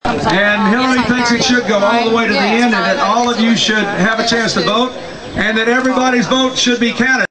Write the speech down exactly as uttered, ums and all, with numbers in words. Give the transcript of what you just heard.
And Hillary thinks it should go all the way to the end, and that all of you should have a chance to vote, and that everybody's vote should be counted.